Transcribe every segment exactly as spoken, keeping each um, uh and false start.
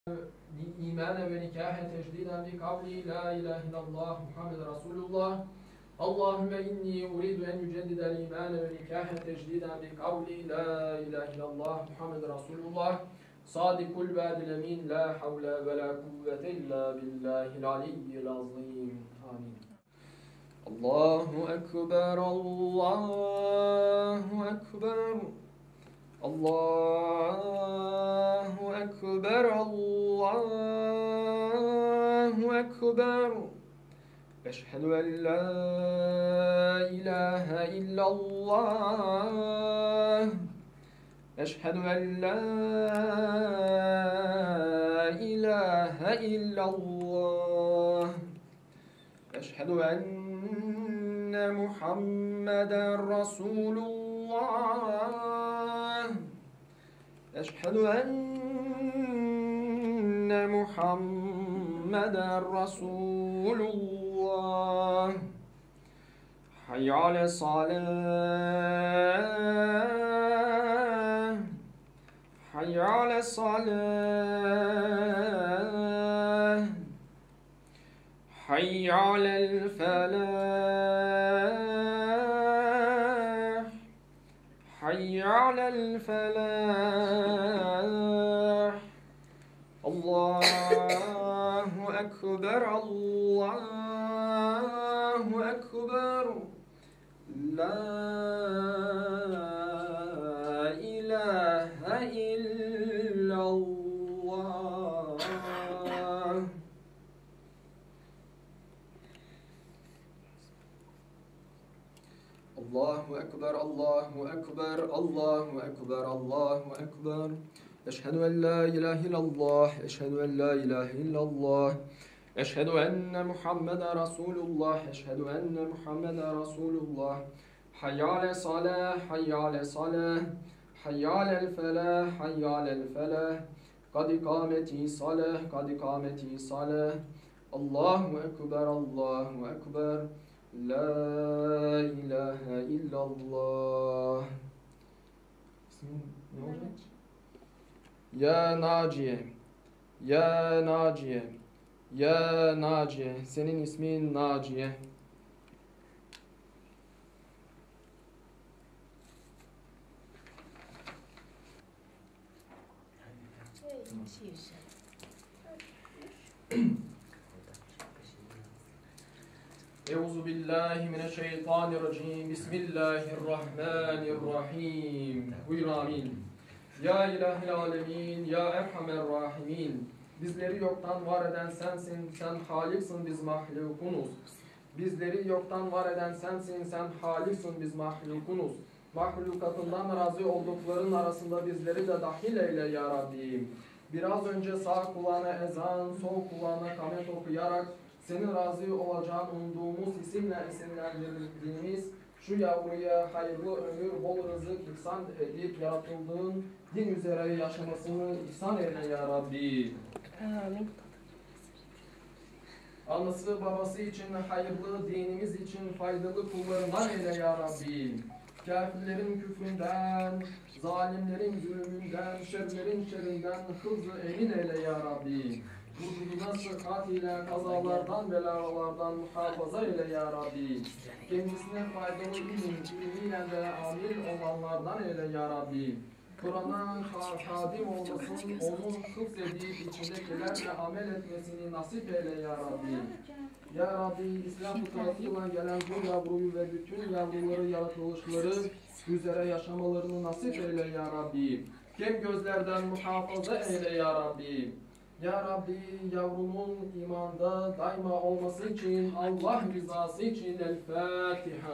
إيمانا ونكاحا تجديدا بقولي لا إله إلا الله محمد رسول الله. اللهم إني أريد أن أجدد الإيمان ونكاحا تجديدا بقولي لا إله إلا الله محمد رسول الله. صادق الوعد الأمين لا حول ولا قوة إلا بالله العلي العظيم. آمين. الله أكبر الله أكبر الله أكبر الله أكبر. أشهد أن لا إله إلا الله. أشهد أن لا إله إلا الله. أشهد أن محمدا رسول الله. أشهد أن محمدا رسول الله. حي على الصلاة. حي على الصلاة. حي على الفلاح. حي على الفلاح. الله أكبر الله أكبر. لا إله إلا الله. الله أكبر الله أكبر الله أكبر الله أكبر. أشهد أن لا إله إلا الله. أشهد أن لا إله إلا الله. أشهد أن محمدا رسول الله. أشهد أن محمدا رسول الله. حي على الصلاة. حي على الصلاة. حي على الفلاح. حي على الفلاح. قد قامت الصلاة. قد قامت الصلاة. الله أكبر الله أكبر. لا إله إلا الله. Ya Naciye, Ya Naciye, Ya Naciye, senin ismin Naciye. Euzu billahi mineşşeytanirracim. Bismillahirrahmanirrahim. Buyurun amin. Ya ilahil alemin, ya erhamer rahimin. Bizleri yoktan var eden sensin, sen haliksin, biz mahlukunuz. Bizleri yoktan var eden sensin, sen haliksin, biz mahlukunuz. Mahlukatından razı oldukların arasında bizleri de dahil eyle ya Rabbi. Biraz önce sağ kulağına ezan, sol kulağına kamet okuyarak senin razı olacağın umduğumuz isimle isimlendirdiğimiz şu yavruya hayırlı ömür, bol rızık ihsan edip yaratıldığın din üzere yaşamasını ihsan eyle ya Rabbi. Amin. Anası babası için hayırlı, dinimiz için faydalı kullarından eyle ya Rabbi. Kafirlerin küfründen, zalimlerin zulmünden, şerlerin şerrinden hızlı emin eyle ya Rabbi. Vücuduna sıhhat ile kazalardan, belalardan muhafaza eyle ya Rabbi. Kendisine faydalı ilim, ilmiyle de amil olanlardan eyle ya Rabbi. Kur'an'a hadim olmasın, onun hıfzedip içindekilerle amel etmesini nasip eyle ya Rabbi. Ya Rabbi, İslam fıtratıyla gelen bu yavruyu ve bütün yavruları, yaratılışları üzere yaşamalarını nasip eyle ya Rabbi. Kem gözlerden muhafaza eyle ya Rabbi. Ya Rabbi, yavrumun imanda daima olması için, Allah rızası için El Fatiha.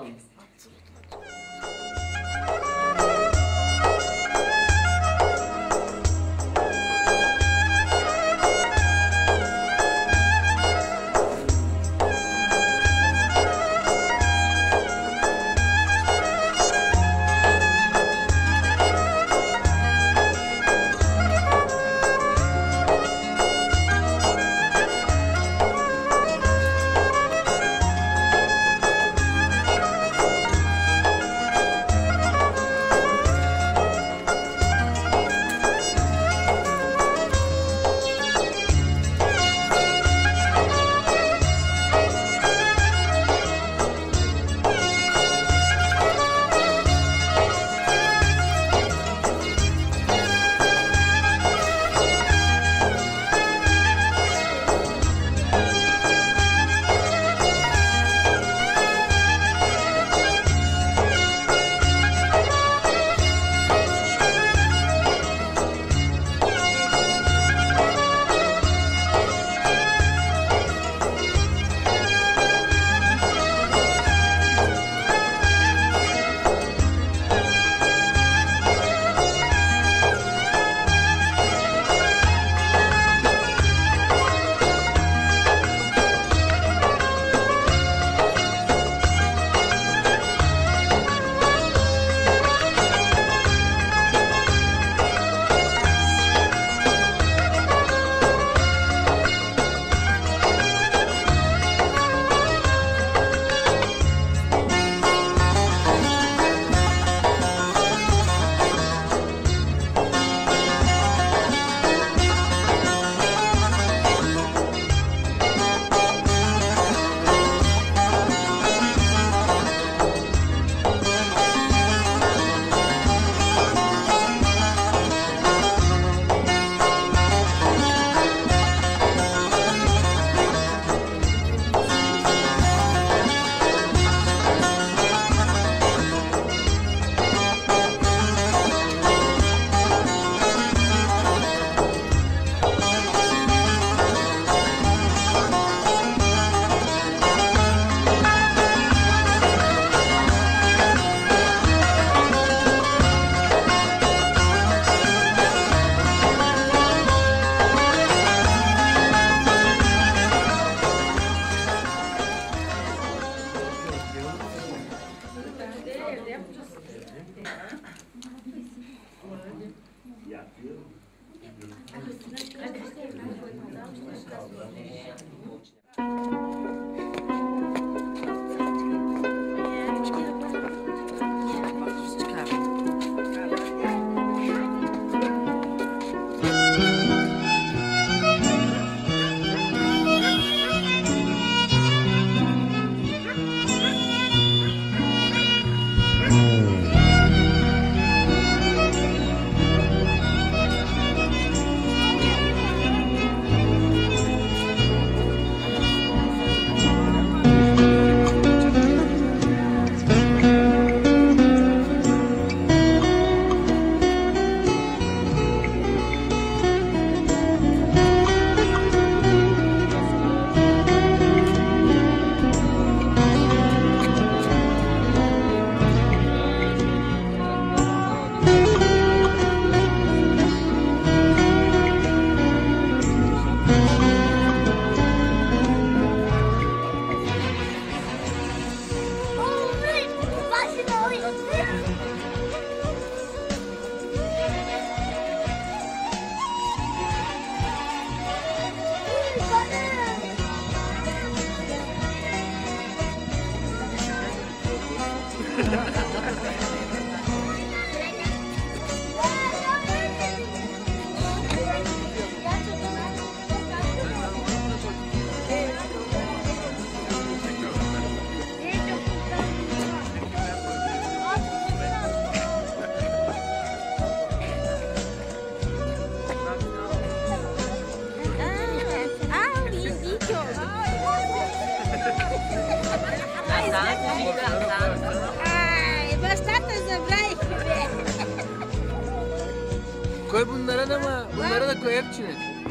Koy bunlara da mı? Bunlara da koy hepsini.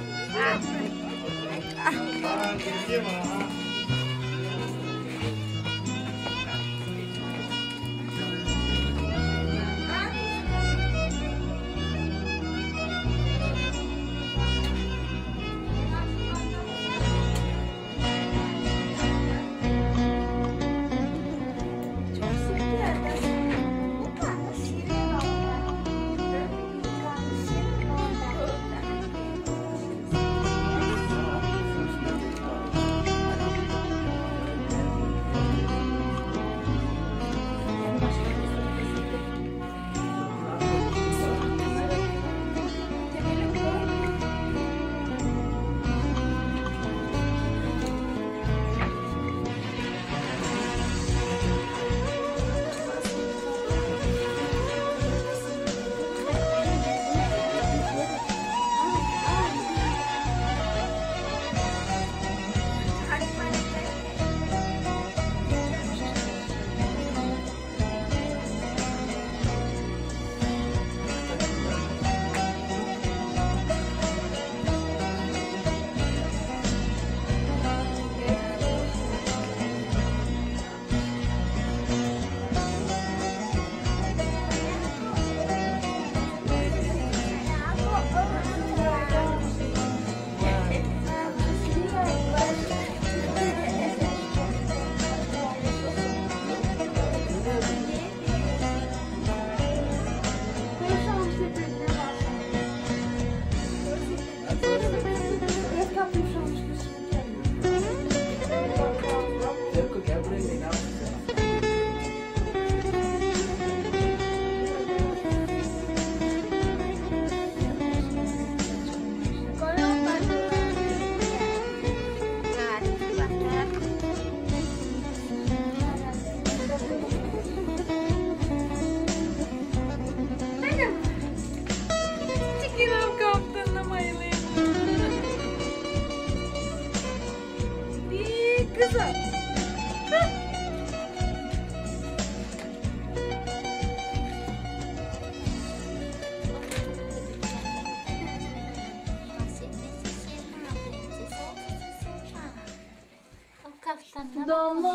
Damla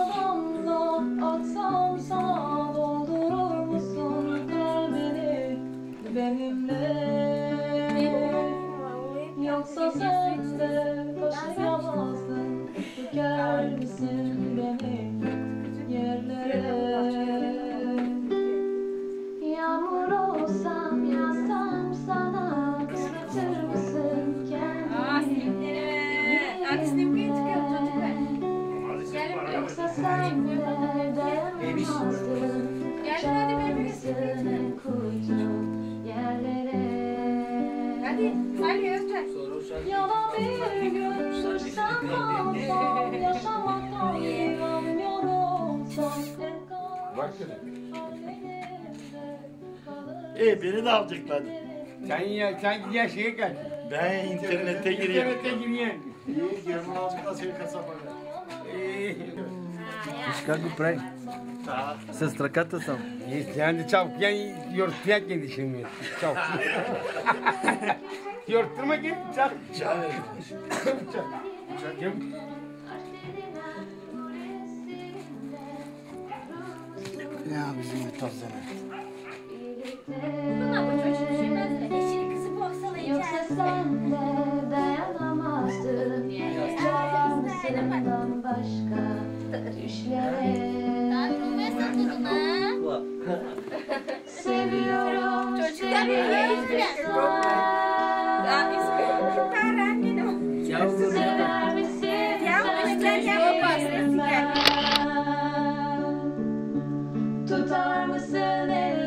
damla aksam sana doldurur musun kalbini benimle? Yoksa sen de taşıyamazsın, döker misin beni yerlere? Yağmur olsam yağsam sana, bırakır mısın kendini? bir gün sürsem kalsam, yaşamaktan bir yorulsam, en karşı hallerimde kalır. İyi beni de alacaklar. Sen ya sen gidiyor şeye gel. Ben internete giriyorum. İnternete giriyorsun. İyi German alacaklar seni kasaba. Chicago Pride. Sa stracata sam. Yani çabuk yani yortlayak yedi şimdi. Çabuk. Yortturma git çabuk. Çağır. Çabuk. Ya bizim tozları. Buna bu çocuk düşünmez mi? Eşini kızı boksana Yoksa içersin. sen de dayanamazdın. Var senden başka düşlere. Kalkmaya satılın ha. Seviyorum, Çocuklar biliyoruz seviyorum. Ya İsmail ben annenim. Sever misin? Yavrum, sen sen de yapma, bilmem. Tutar mısın ellerimden?